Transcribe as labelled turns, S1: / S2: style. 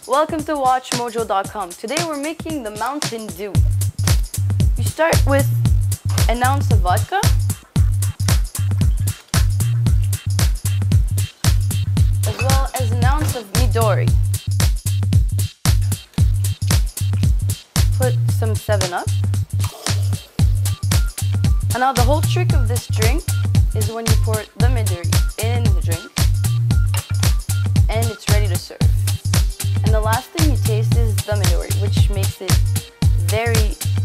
S1: Welcome to WatchMojo.com. Today we're making the Mountain Dew. You start with an ounce of vodka, as well as an ounce of Midori. Put some 7-Up. And now the whole trick of this drink is when you pour the Midori in the drink and it's ready to serve. And the last thing you taste is the Midori, which makes it very